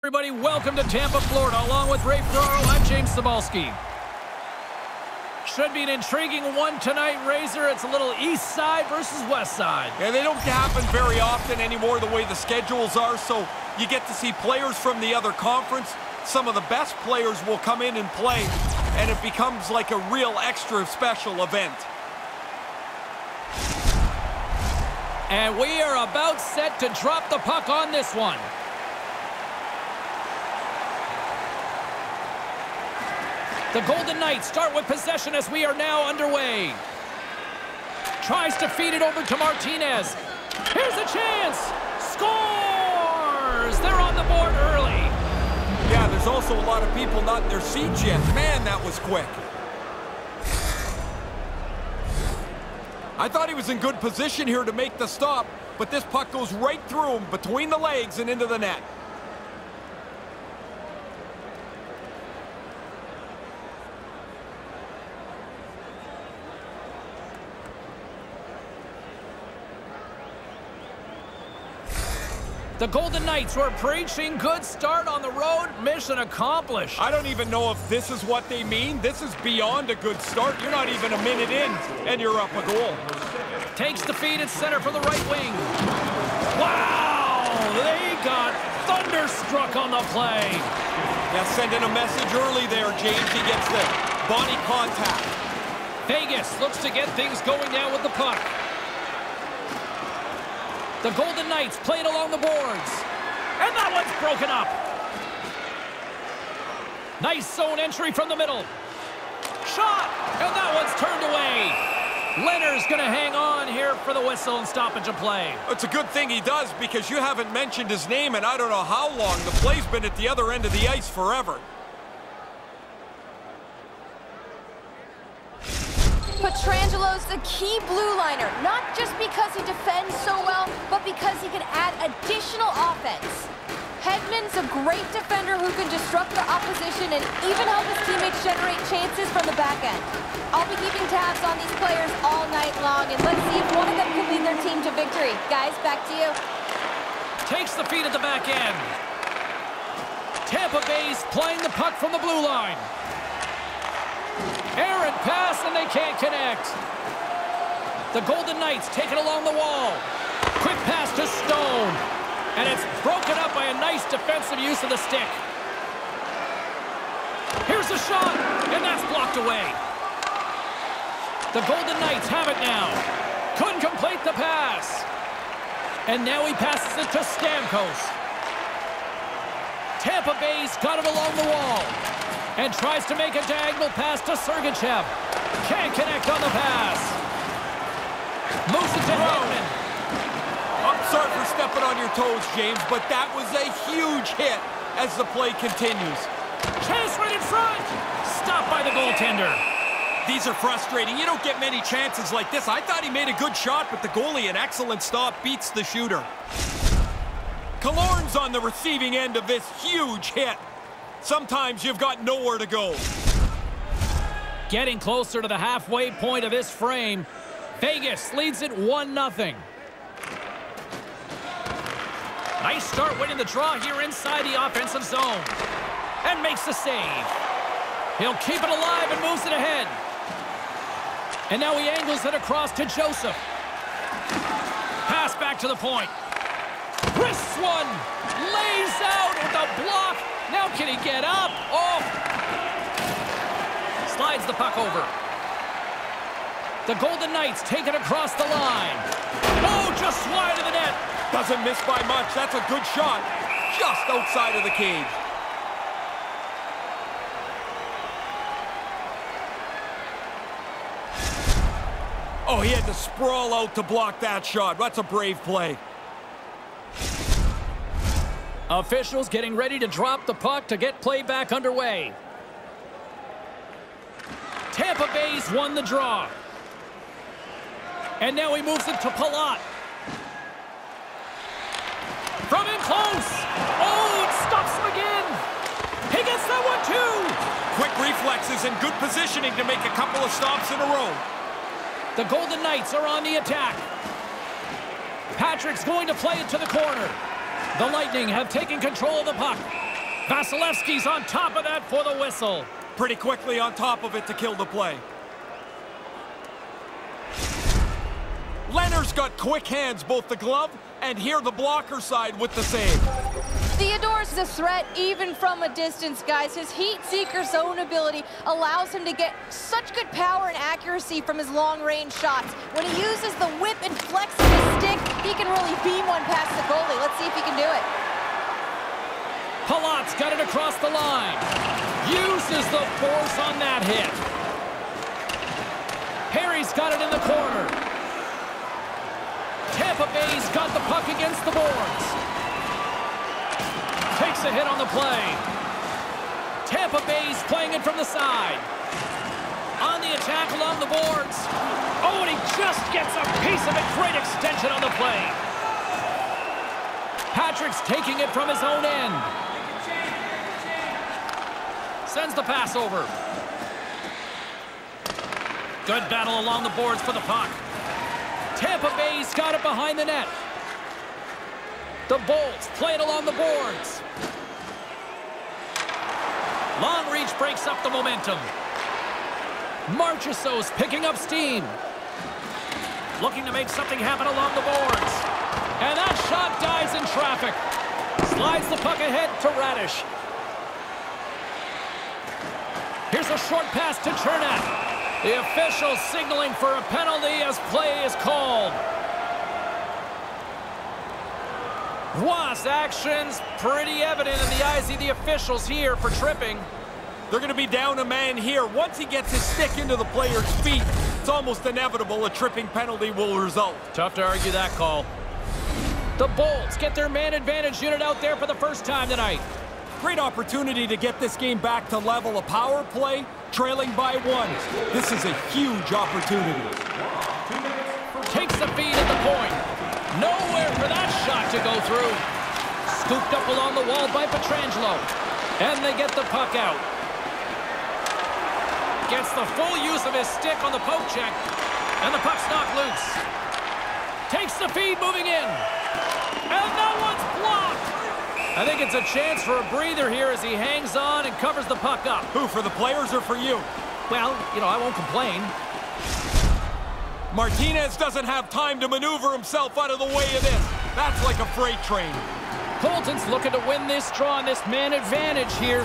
Everybody, welcome to Tampa, Florida. Along with Ray Ferraro, I'm James Cybulski. Should be an intriguing one tonight, Razor. It's a little east side versus west side. Yeah, they don't happen very often anymore the way the schedules are, so you get to see players from the other conference. Some of the best players will come in and play, and it becomes like a real extra special event. And we are about set to drop the puck on this one. The Golden Knights start with possession as we are now underway. Tries to feed it over to Martinez. Here's a chance. Scores! They're on the board early. Yeah, there's also a lot of people not in their seats yet. Man, that was quick. I thought he was in good position here to make the stop, but this puck goes right through him, between the legs and into the net. The Golden Knights were preaching good start on the road, mission accomplished. I don't even know if this is what they mean. This is beyond a good start. You're not even a minute in, and you're up a goal. Takes the feed at center for the right wing. Wow! They got thunderstruck on the play. Yeah, sending a message early there, James. He gets the body contact. Vegas looks to get things going now with the puck. The Golden Knights played along the boards. And that one's broken up. Nice zone entry from the middle. Shot! And that one's turned away. Leonard's going to hang on here for the whistle and stoppage of play. It's a good thing he does, because you haven't mentioned his name in I don't know how long. The play's been at the other end of the ice forever. Pietrangelo's the key blue liner, not just because he defends so well, but because he can add additional offense. Hedman's a great defender who can disrupt the opposition and even help his teammates generate chances from the back end. I'll be keeping tabs on these players all night long, and let's see if one of them can lead their team to victory. Guys, back to you. Takes the feed at the back end. Tampa Bay's playing the puck from the blue line. Errant pass, and they can't connect. The Golden Knights take it along the wall. Quick pass to Stone. And it's broken up by a nice defensive use of the stick. Here's a shot, and that's blocked away. The Golden Knights have it now. Couldn't complete the pass. And now he passes it to Stamkos. Tampa Bay's got it along the wall. And tries to make a diagonal pass to Sergachev. Can't connect on the pass. Moves it to Hedman. I'm sorry for stepping on your toes, James, but that was a huge hit as the play continues. Chase right in front. Stopped by the goaltender. These are frustrating. You don't get many chances like this. I thought he made a good shot, but the goalie, an excellent stop, beats the shooter. Killorn's on the receiving end of this huge hit. Sometimes you've got nowhere to go. Getting closer to the halfway point of this frame. Vegas leads it 1-0. Nice start winning the draw here inside the offensive zone. And makes the save. He'll keep it alive and moves it ahead. And now he angles it across to Joseph. Pass back to the point. Wrists one. Lays out with a block. Now can he get up? Oh! Slides the puck over. The Golden Knights take it across the line. Oh, just wide of the net. Doesn't miss by much. That's a good shot. Just outside of the cage. Oh, he had to sprawl out to block that shot. That's a brave play. Officials getting ready to drop the puck to get play back underway. Tampa Bay's won the draw. And now he moves it to Palat. From in close. Oh, it stops him again. He gets that one too. Quick reflexes and good positioning to make a couple of stops in a row. The Golden Knights are on the attack. Patrick's going to play it to the corner. The Lightning have taken control of the puck. Vasilevsky's on top of that for the whistle. Pretty quickly on top of it to kill the play. Leonard's got quick hands, both the glove and here the blocker side with the save. Theodore's a threat even from a distance, guys. His heat-seeker zone ability allows him to get such good power and accuracy from his long-range shots. When he uses the whip and flexes his stick, he can really beam one past the goalie. Let's see if he can do it. Palat's got it across the line. Uses the force on that hit. Harry's got it in the corner. Tampa Bay's got the puck against the boards. Takes a hit on the play. Tampa Bay's playing it from the side. On the attack along the boards. Oh, and he just gets a piece of it. Great extension on the play. Patrick's taking it from his own end. Sends the pass over. Good battle along the boards for the puck. Tampa Bay's got it behind the net. The Bolts play it along the boards. Long reach breaks up the momentum. Marchessault's picking up steam. Looking to make something happen along the boards. And that shot dies in traffic. Slides the puck ahead to Radish. Here's a short pass to Chernak. The official signaling for a penalty as play is called. Roy's actions pretty evident in the eyes of the officials here for tripping. They're going to be down a man here. Once he gets his stick into the player's feet, it's almost inevitable a tripping penalty will result. Tough to argue that call. The Bolts get their man advantage unit out there for the first time tonight. Great opportunity to get this game back to level. A power play, trailing by 1. This is a huge opportunity. Takes the feed at the point. Nowhere for that shot to go through. Scooped up along the wall by Pietrangelo. And they get the puck out. Gets the full use of his stick on the poke check. And the puck's knocked loose. Takes the feed moving in. And that one's blocked. I think it's a chance for a breather here as he hangs on and covers the puck up. Who, for the players or for you? Well, you know, I won't complain. Martinez doesn't have time to maneuver himself out of the way of this. That's like a freight train. Colton's looking to win this draw on this man advantage here.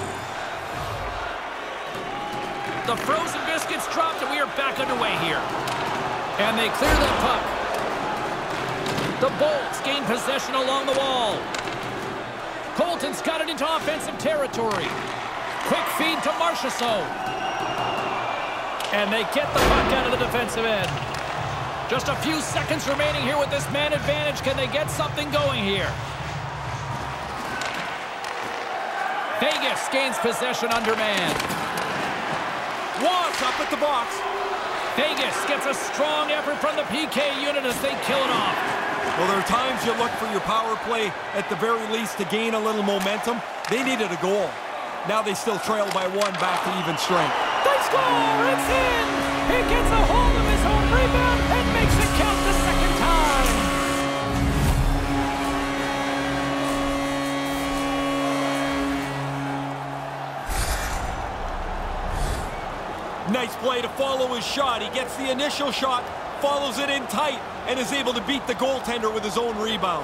The frozen biscuits dropped and we are back underway here. And they clear that puck. The Bolts gain possession along the wall. Colton's got it into offensive territory. Quick feed to Marchessault. And they get the puck out of the defensive end. Just a few seconds remaining here with this man advantage. Can they get something going here? Vegas gains possession under man. Ross up at the box. Vegas gets a strong effort from the PK unit as they kill it off. Well, there are times you look for your power play at the very least to gain a little momentum. They needed a goal. Now they still trail by 1 back to even strength. They score! It's in! He gets a hold of his own rebound and makes it count the second time! Nice play to follow his shot. He gets the initial shot, follows it in tight, and is able to beat the goaltender with his own rebound.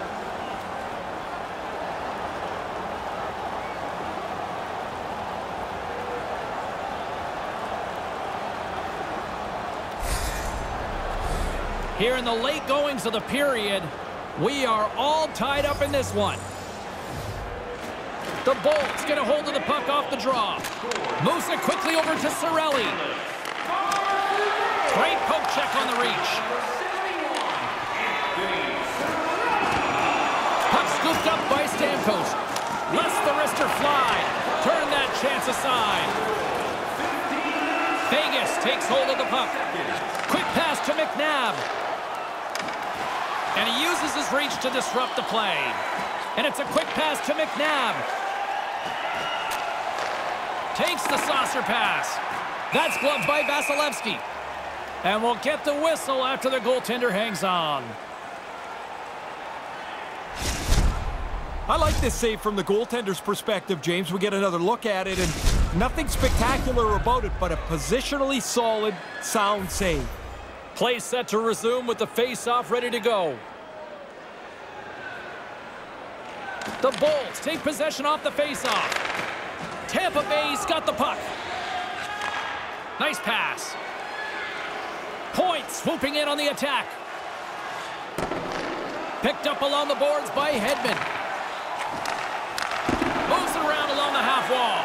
Here in the late goings of the period, we are all tied up in this one. The Bolts get a hold of the puck off the draw. Moves it quickly over to Cirelli. Great poke check on the reach. Puck scooped up by Stamkos. Lets the wrister fly. Turn that chance aside. Vegas takes hold of the puck. Quick pass to McNabb. And he uses his reach to disrupt the play. And it's a quick pass to McNabb. Takes the saucer pass. That's gloved by Vasilevsky. And we'll get the whistle after the goaltender hangs on. I like this save from the goaltender's perspective, James. We get another look at it, and nothing spectacular about it, but a positionally solid, sound save. Play set to resume with the face-off ready to go. The Bolts take possession off the face-off. Tampa Bay's got the puck. Nice pass. Point swooping in on the attack. Picked up along the boards by Hedman. Moves it around along the half wall.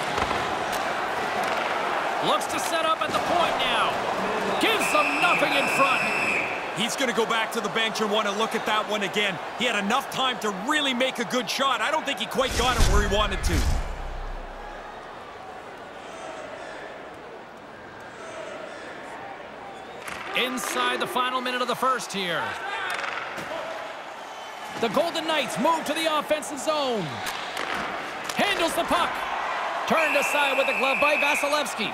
Looks to set up at the point now. Gives them nothing in front. He's going to go back to the bench and want to look at that one again. He had enough time to really make a good shot. I don't think he quite got it where he wanted to. Inside the final minute of the first here. The Golden Knights move to the offensive zone. Handles the puck. Turned aside with the glove by Vasilevsky.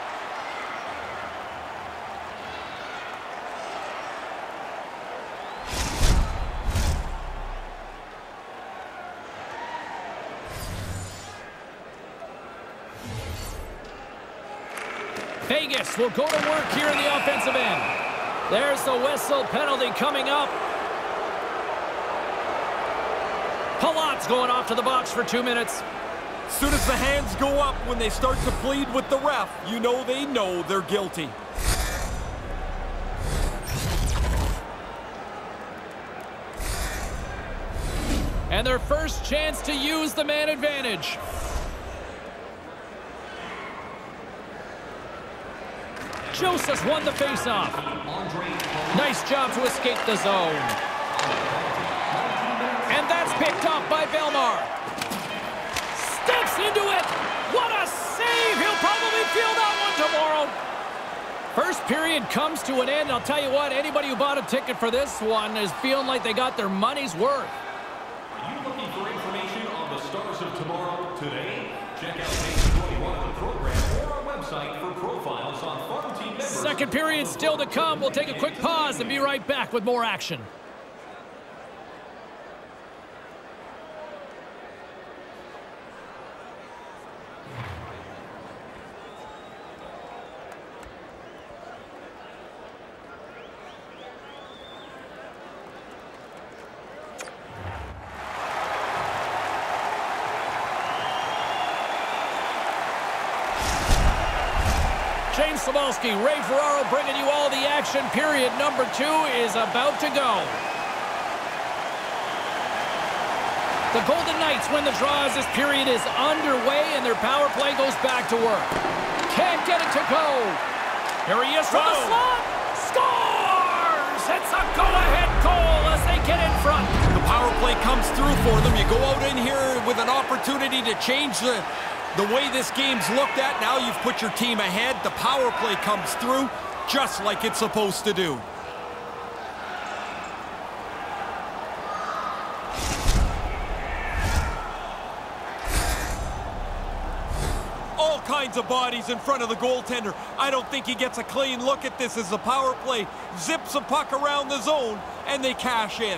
Vegas will go to work here in the offensive end. There's the whistle, penalty coming up. Palat's going off to the box for 2 minutes. As soon as the hands go up when they start to plead with the ref, you know they know they're guilty. And their first chance to use the man advantage. Joseph's won the faceoff. Nice job to escape the zone. And that's picked up by Belmar. Steps into it. What a save. He'll probably feel that one tomorrow. First period comes to an end. I'll tell you what, anybody who bought a ticket for this one is feeling like they got their money's worth. Are you looking for information on the stars of tomorrow today? Check out page 21 of the program or our website for profiles on farm team members. Second period still to come. We'll take a quick pause and be right back with more action. James Cybulski, Ray Ferraro bringing you all the action. Period number 2 is about to go. The Golden Knights win the draw as this period is underway and their power play goes back to work. Can't get it to go. Here he is from the slot. Scores! It's a go-ahead goal as they get in front. The power play comes through for them. You go out in here with an opportunity to change the way this game's looked at. Now you've put your team ahead. The power play comes through just like it's supposed to do. All kinds of bodies in front of the goaltender. I don't think he gets a clean look at this as the power play zips a puck around the zone and they cash in.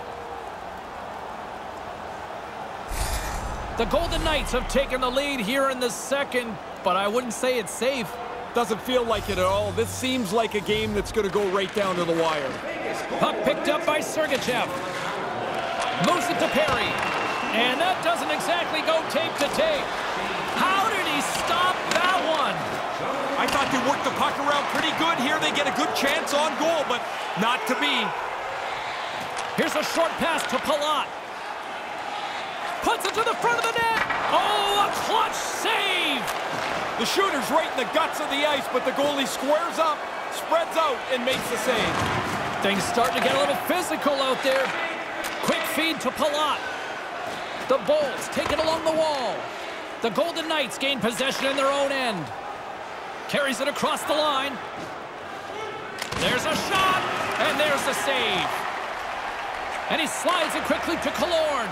The Golden Knights have taken the lead here in the second, but I wouldn't say it's safe. Doesn't feel like it at all. This seems like a game that's going to go right down to the wire. Puck picked up by Sergachev. Moves it to Perry. And that doesn't exactly go tape to tape. How did he stop that one? I thought they worked the puck around pretty good here. They get a good chance on goal, but not to be. Here's a short pass to Palat. Puts it to the front of the net. Oh, a clutch save. The shooter's right in the guts of the ice, but the goalie squares up, spreads out, and makes the save. Things starting to get a little physical out there. Quick feed to Palat. The Bolts take it along the wall. The Golden Knights gain possession in their own end. Carries it across the line. There's a shot, and there's the save. And he slides it quickly to Killorn.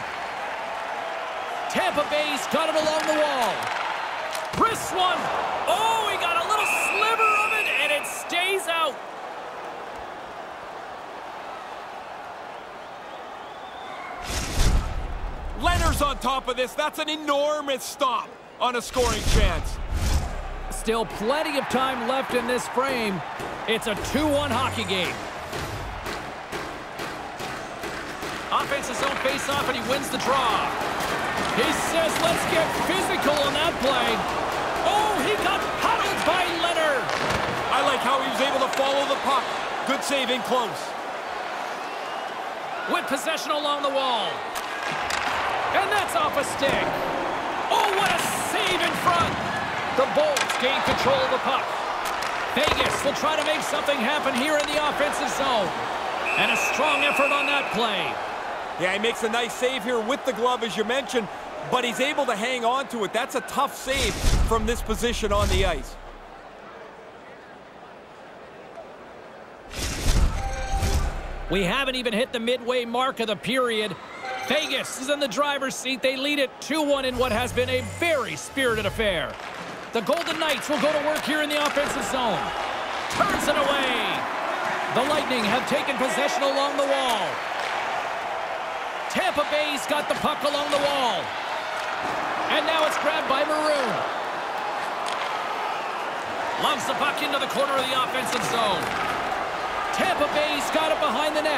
Tampa Bay's got it along the wall. Wrist one. Oh, he got a little sliver of it, and it stays out. Leonard's on top of this. That's an enormous stop on a scoring chance. Still plenty of time left in this frame. It's a 2-1 hockey game. Offensive zone face-off, and he wins the draw. He says, let's get physical on that play. Oh, he got paddled by Leonard. I like how he was able to follow the puck. Good save in close. With possession along the wall. And that's off a stick. Oh, what a save in front. The Bolts gain control of the puck. Vegas will try to make something happen here in the offensive zone. And a strong effort on that play. Yeah, he makes a nice save here with the glove, as you mentioned, but he's able to hang on to it. That's a tough save from this position on the ice. We haven't even hit the midway mark of the period. Vegas is in the driver's seat. They lead it 2-1 in what has been a very spirited affair. The Golden Knights will go to work here in the offensive zone. Turns it away. The Lightning have taken possession along the wall. Tampa Bay's got the puck along the wall. And now it's grabbed by Maroon. Loves the puck into the corner of the offensive zone. Tampa Bay's got it behind the net.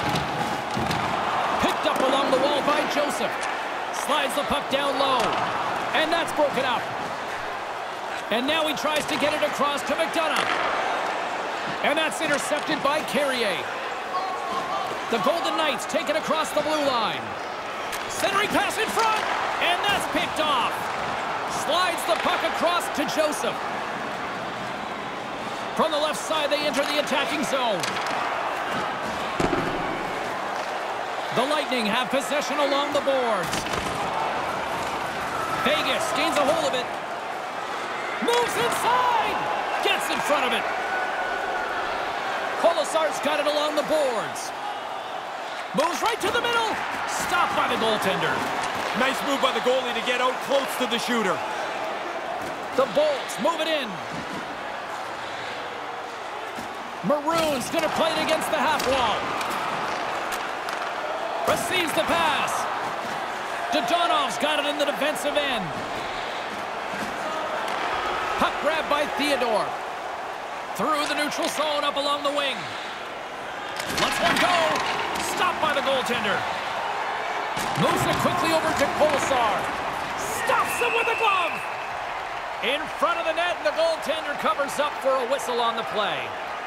Picked up along the wall by Joseph. Slides the puck down low. And that's broken up. And now he tries to get it across to McDonough. And that's intercepted by Carrier. The Golden Knights take it across the blue line. Centering pass in front. And that's picked off. Slides the puck across to Joseph. From the left side, they enter the attacking zone. The Lightning have possession along the boards. Vegas gains a hold of it. Moves inside. Gets in front of it. Colasar's got it along the boards. Moves right to the middle. Stopped by the goaltender. Nice move by the goalie to get out close to the shooter. The Bolts move it in. Maroon's going to play it against the half wall. Receives the pass. Dodonov's got it in the defensive end. Puck grab by Theodore. Through the neutral zone up along the wing. Lets one go. Stopped by the goaltender. Moves it quickly over to Colasar. Stops him with a glove. In front of the net, and the goaltender covers up for a whistle on the play.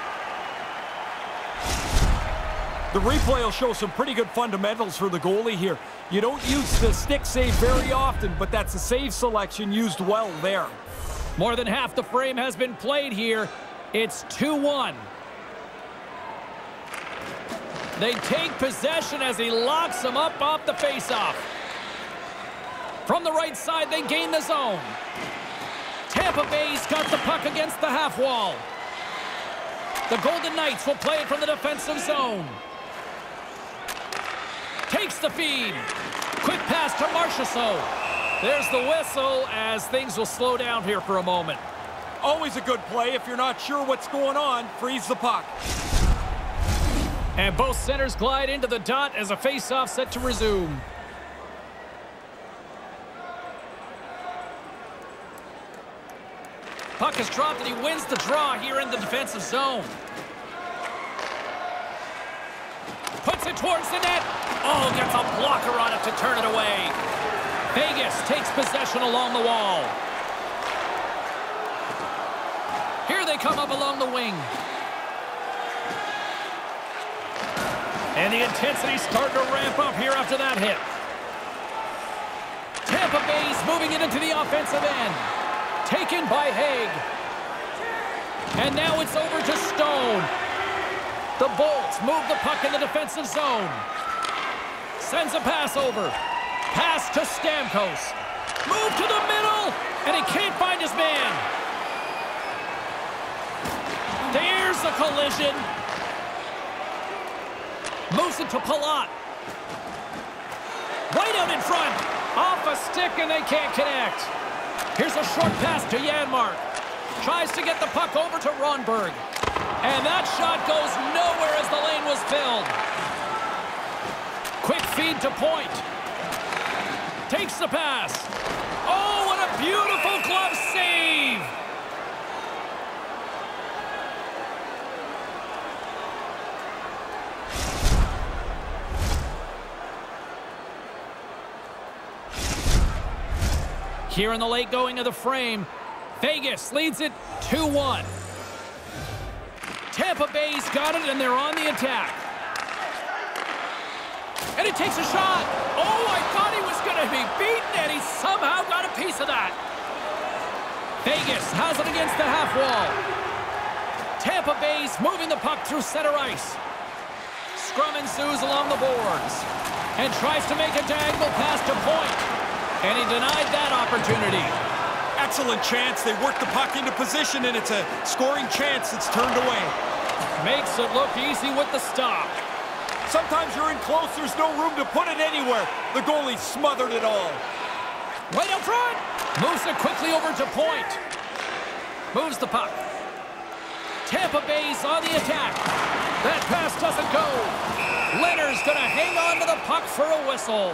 The replay will show some pretty good fundamentals for the goalie here. You don't use the stick save very often, but that's a save selection used well there. More than half the frame has been played here. It's 2-1. They take possession as he locks them up off the faceoff. From the right side, they gain the zone. Tampa Bay's got the puck against the half wall. The Golden Knights will play it from the defensive zone. Takes the feed. Quick pass to Marchessault. There's the whistle as things will slow down here for a moment. Always a good play. If you're not sure what's going on, freeze the puck. And both centers glide into the dot as a face-off set to resume. Puck is dropped and he wins the draw here in the defensive zone. Puts it towards the net. Oh, gets a blocker on it to turn it away. Vegas takes possession along the wall. Here they come up along the wing. And the intensity's starting to ramp up here after that hit. Tampa Bay's moving it into the offensive end. Taken by Haig. And now it's over to Stone. The Bolts move the puck in the defensive zone. Sends a pass over. Pass to Stamkos. Move to the middle, and he can't find his man. There's a collision. Moves it to Palat. Right out in front. Off a stick, and they can't connect. Here's a short pass to Janmark. Tries to get the puck over to Ronberg. And that shot goes nowhere as the lane was filled. Quick feed to point. Takes the pass. Oh, what a beautiful glove save. Here in the late going of the frame, Vegas leads it 2-1. Tampa Bay's got it, and they're on the attack. And he takes a shot. Oh, I thought he was going to be beaten, and he somehow got a piece of that. Vegas has it against the half wall. Tampa Bay's moving the puck through center ice. Scrum ensues along the boards. And tries to make a diagonal pass to Point. And he denied that opportunity. Excellent chance. They work the puck into position, and it's a scoring chance that's turned away. Makes it look easy with the stop. Sometimes you're in close, there's no room to put it anywhere. The goalie smothered it all. Right up front. Moves it quickly over to Point. Moves the puck. Tampa Bay's on the attack. That pass doesn't go. Leonard's going to hang on to the puck for a whistle.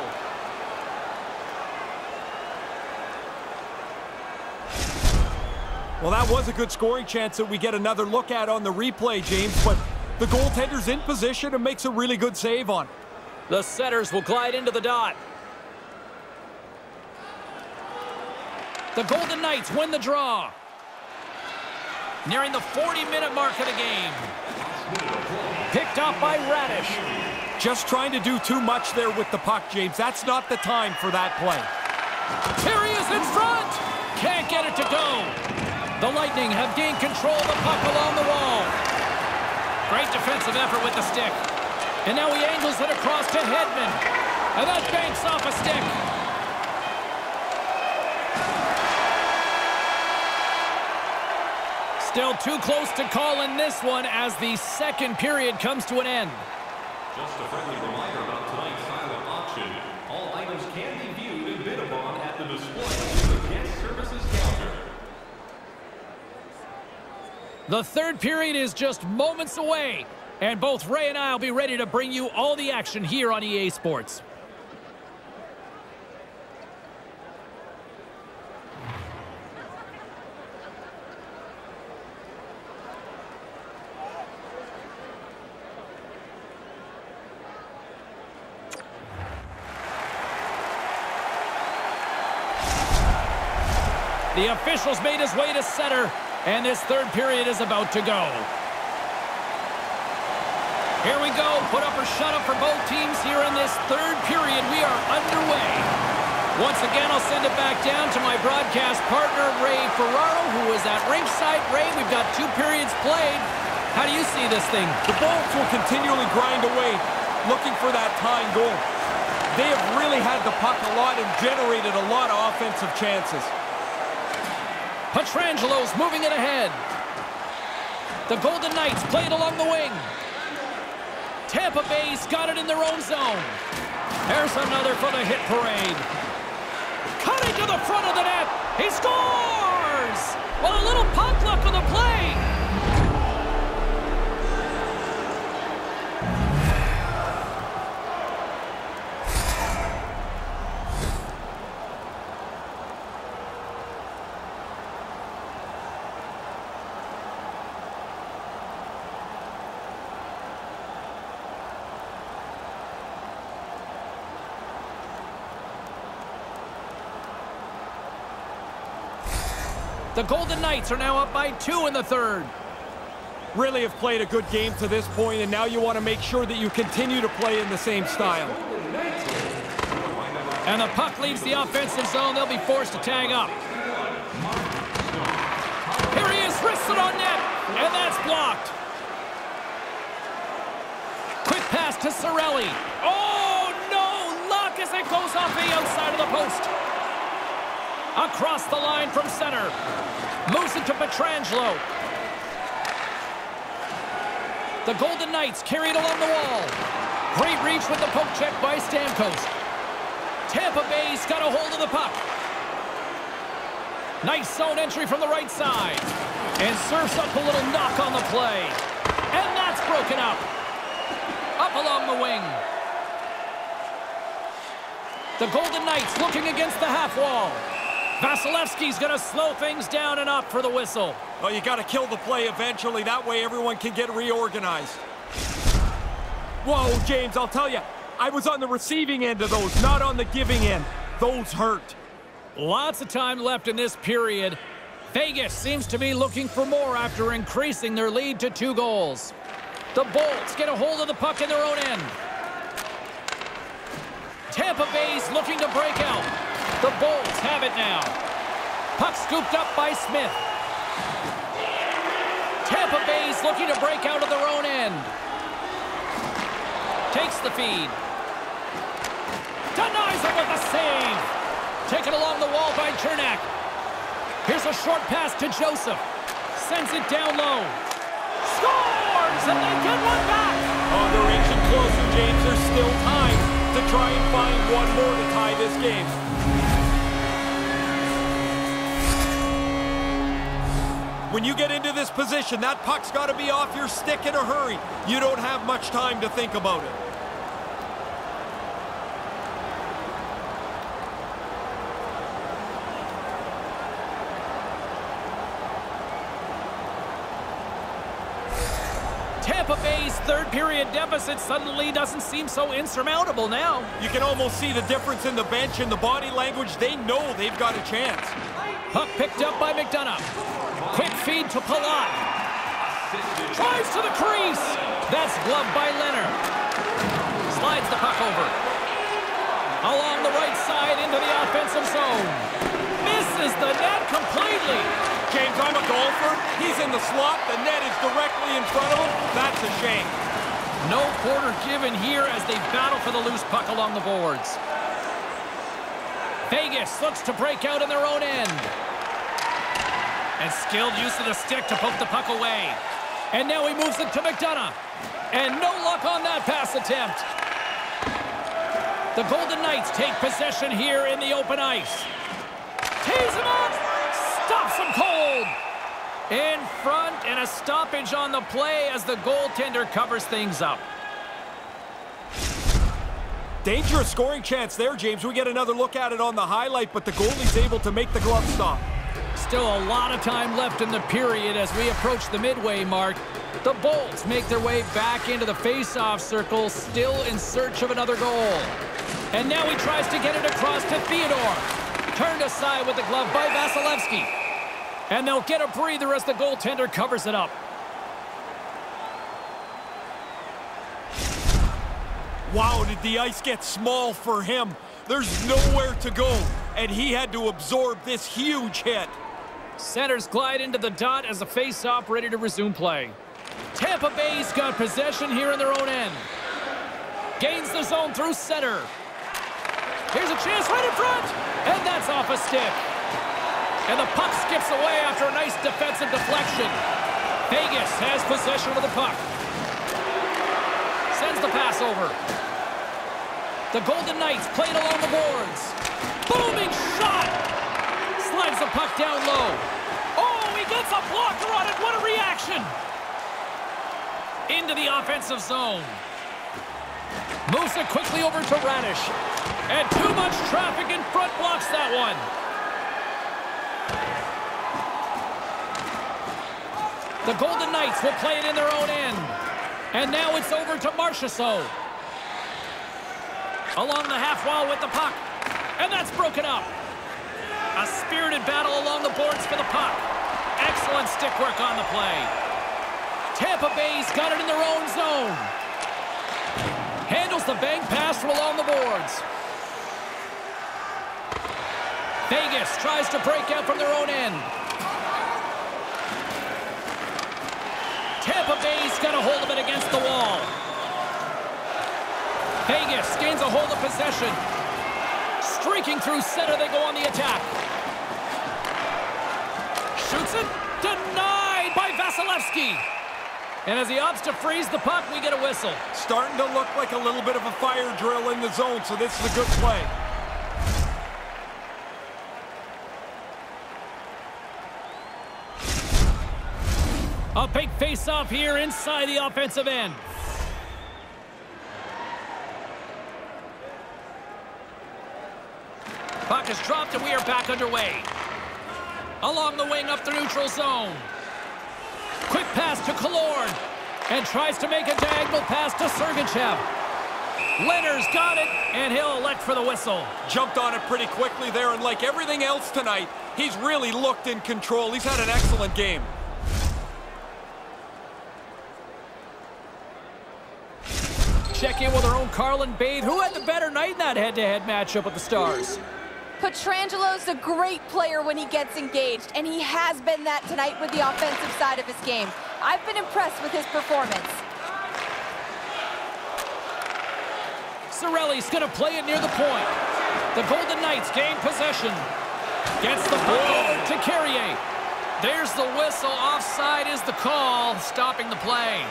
Well, that was a good scoring chance that we get another look at on the replay, James, but the goaltender's in position and makes a really good save on it. The setters will glide into the dot. The Golden Knights win the draw. Nearing the 40-minute mark of the game. Picked up by Radish. Just trying to do too much there with the puck, James. That's not the time for that play. Here he is in front. Can't get it to go. The Lightning have gained control of the puck along the wall. Great defensive effort with the stick. And now he angles it across to Hedman. And that banks off a stick. Still too close to call in this one as the second period comes to an end. Just a friendly reminder about tonight's silent auction. All items can be viewed and bid upon at the display in the guest services counter. The third period is just moments away, and both Ray and I will be ready to bring you all the action here on EA Sports. The official's made his way to center, and this third period is about to go. Here we go. Put up or shut up for both teams here in this third period. We are underway. Once again, I'll send it back down to my broadcast partner, Ray Ferraro, who is at ringside. Ray, we've got 2 periods played. How do you see this thing? The Bolts will continually grind away, looking for that tying goal. They have really had the puck a lot and generated a lot of offensive chances. Petrangelo's moving it ahead. The Golden Knights play it along the wing. Tampa Bay's got it in their own zone. There's another for the hit parade. Cutting to the front of the net. He scores! Well, a little puck luck on the play. The Golden Knights are now up by 2 in the third. Really have played a good game to this point, and now you want to make sure that you continue to play in the same style. And the puck leaves the offensive zone. They'll be forced to tag up. Here he is, wrists it on net, and that's blocked. Quick pass to Cirelli. Oh, no! Luck as it goes off the outside of the post. Across the line from center. Moves it to Pietrangelo. The Golden Knights carried along the wall. Great reach with the poke check by Stamkos. Tampa Bay's got a hold of the puck. Nice zone entry from the right side. And serves up a little knock on the play. And that's broken up. Up along the wing. The Golden Knights looking against the half wall. Vasilevsky's going to slow things down and up for the whistle. Well, you got to kill the play eventually. That way everyone can get reorganized. Whoa, James, I'll tell you, I was on the receiving end of those, not on the giving end. Those hurt. Lots of time left in this period. Vegas seems to be looking for more after increasing their lead to 2 goals. The Bolts get a hold of the puck in their own end. Tampa Bay's looking to break out. The Bolts have it now. Puck scooped up by Smith. Tampa Bay's looking to break out of their own end. Takes the feed. Denies it with a save. Taken along the wall by Chernak. Here's a short pass to Joseph. Sends it down low. Scores! And they get one back. Oh, they're inching closer, James. There's still time to try and find one more to tie this game. When you get into this position, that puck's got to be off your stick in a hurry. You don't have much time to think about it. Tampa Bay's third period deficit suddenly doesn't seem so insurmountable now. You can almost see the difference in the bench and the body language. They know they've got a chance. Puck picked up by McDonough. Quick feed to Palat. Drives to the crease. That's gloved by Leonard. Slides the puck over. Along the right side into the offensive zone. Misses the net completely. James, I'm a golfer. He's in the slot. The net is directly in front of him. That's a shame. No quarter given here as they battle for the loose puck along the boards. Vegas looks to break out in their own end. And skilled use of the stick to poke the puck away. And now he moves it to McDonough. And no luck on that pass attempt. The Golden Knights take possession here in the open ice. Tees him up. Stops him cold. In front, and a stoppage on the play as the goaltender covers things up. Dangerous scoring chance there, James. We get another look at it on the highlight, but the goalie's able to make the glove stop. Still a lot of time left in the period as we approach the midway mark. The Bolts make their way back into the face-off circle, still in search of another goal. And now he tries to get it across to Theodore. Turned aside with the glove by Vasilevsky. And they'll get a breather as the goaltender covers it up. Wow, did the ice get small for him? There's nowhere to go, and he had to absorb this huge hit. Centers glide into the dot as the face-off ready to resume play. Tampa Bay's got possession here in their own end. Gains the zone through center. Here's a chance right in front, and that's off a stick. And the puck skips away after a nice defensive deflection. Vegas has possession of the puck. Sends the pass over. The Golden Knights play it along the boards. Booming shot! Slides the puck down low. Oh, he gets a blocker on it. What a reaction! Into the offensive zone. Moves it quickly over to Radish. And too much traffic in front blocks that one. The Golden Knights will play it in their own end. And now it's over to Marchessault. Along the half wall with the puck. And that's broken up. A spirited battle along the boards for the puck. Excellent stick work on the play. Tampa Bay's got it in their own zone. Handles the bank pass from along the boards. Vegas tries to break out from their own end. Tampa Bay's got a hold of it against the wall. Vegas gains a hold of possession. Streaking through center, they go on the attack. Shoots it. Denied by Vasilevsky. And as he opts to freeze the puck, we get a whistle. Starting to look like a little bit of a fire drill in the zone, so this is a good play. A big face-off here inside the offensive end. Puck is dropped and we are back underway. Along the wing up the neutral zone. Quick pass to Killorn. And tries to make a diagonal pass to Sergachev. Leonard's got it, and he'll elect for the whistle. Jumped on it pretty quickly there, and like everything else tonight, he's really looked in control. He's had an excellent game. Check in with our own Carlin Bade, who had the better night in that head-to-head matchup with the Stars. Pietrangelo's a great player when he gets engaged, and he has been that tonight with the offensive side of his game. I've been impressed with his performance. Cirelli's going to play it near the point. The Golden Knights gain possession. Gets the puck over to Carrier. There's the whistle. Offside is the call, stopping the play.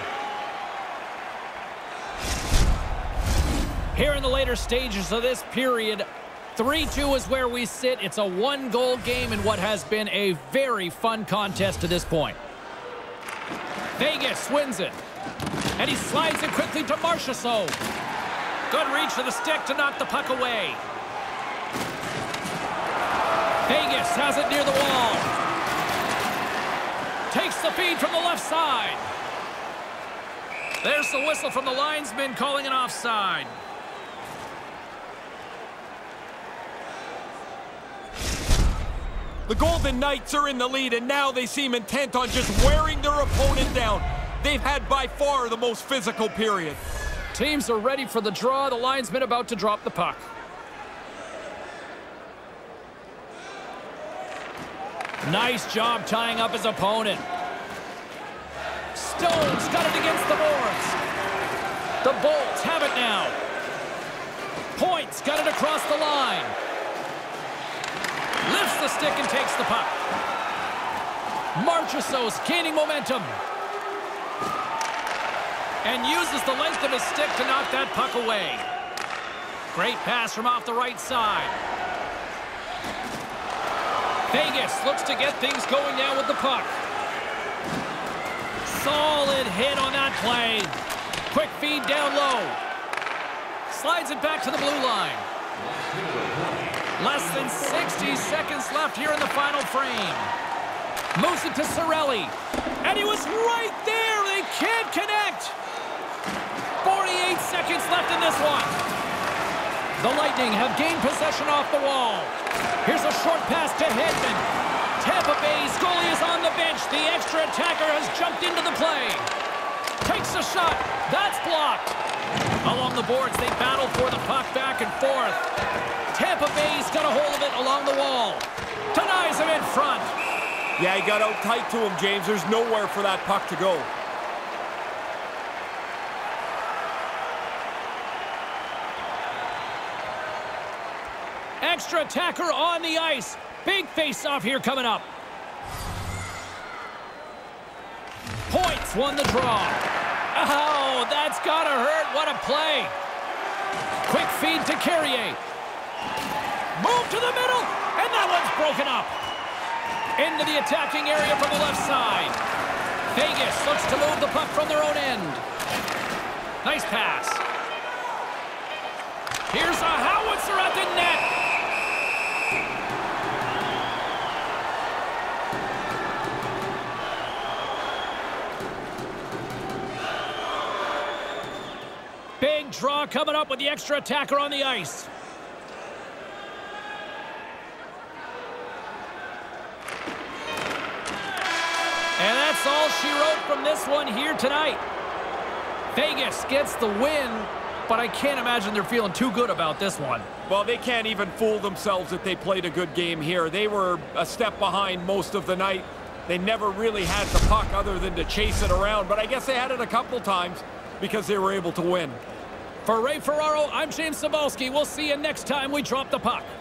Here in the later stages of this period, 3-2 is where we sit. It's a one-goal game in what has been a very fun contest to this point. Vegas wins it. And he slides it quickly to Marchessault. Good reach of the stick to knock the puck away. Vegas has it near the wall. Takes the feed from the left side. There's the whistle from the linesman calling an offside. The Golden Knights are in the lead, and now they seem intent on just wearing their opponent down. They've had by far the most physical period. Teams are ready for the draw. The linesman about to drop the puck. Nice job tying up his opponent. Stone's got it against the boards. The Bolts have it now. Point's got it across the line. Lifts the stick and takes the puck. Marchessault's gaining momentum. And uses the length of his stick to knock that puck away. Great pass from off the right side. Vegas looks to get things going now with the puck. Solid hit on that play. Quick feed down low. Slides it back to the blue line. Less than 60 seconds left here in the final frame. Moves it to Cirelli. And he was right there. They can't connect. 48 seconds left in this one. The Lightning have gained possession off the wall. Here's a short pass to Hedman. Tampa Bay's goalie is on the bench. The extra attacker has jumped into the play. Takes a shot. That's blocked. Along the boards, they battle for the puck back and forth. Tampa Bay's got a hold of it along the wall. Denies him in front. Yeah, he got out tight to him, James. There's nowhere for that puck to go. Extra attacker on the ice. Big face-off here coming up. Points won the draw. Oh, that's gotta hurt. What a play. Quick feed to Carrier. Move to the middle, and that one's broken up. Into the attacking area from the left side. Vegas looks to move the puck from their own end. Nice pass. Here's a howitzer at the net. Big draw coming up with the extra attacker on the ice. And that's all she wrote from this one here tonight. Vegas gets the win, but I can't imagine they're feeling too good about this one. Well, they can't even fool themselves that they played a good game here. They were a step behind most of the night. They never really had the puck other than to chase it around, but I guess they had it a couple times because they were able to win. For Ray Ferraro, I'm James Cybulski. We'll see you next time we drop the puck.